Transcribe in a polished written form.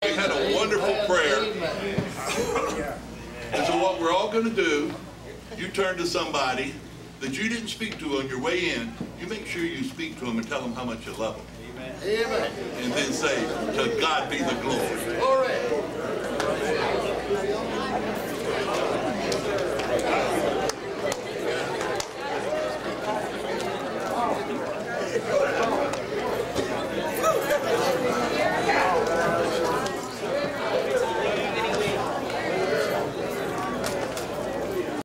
We had a wonderful prayer. And so what we're all going to do, you turn to somebody that you didn't speak to on your way in. You make sure you speak to them and tell them how much you love them. Amen. And then say, to God be the glory. Glory.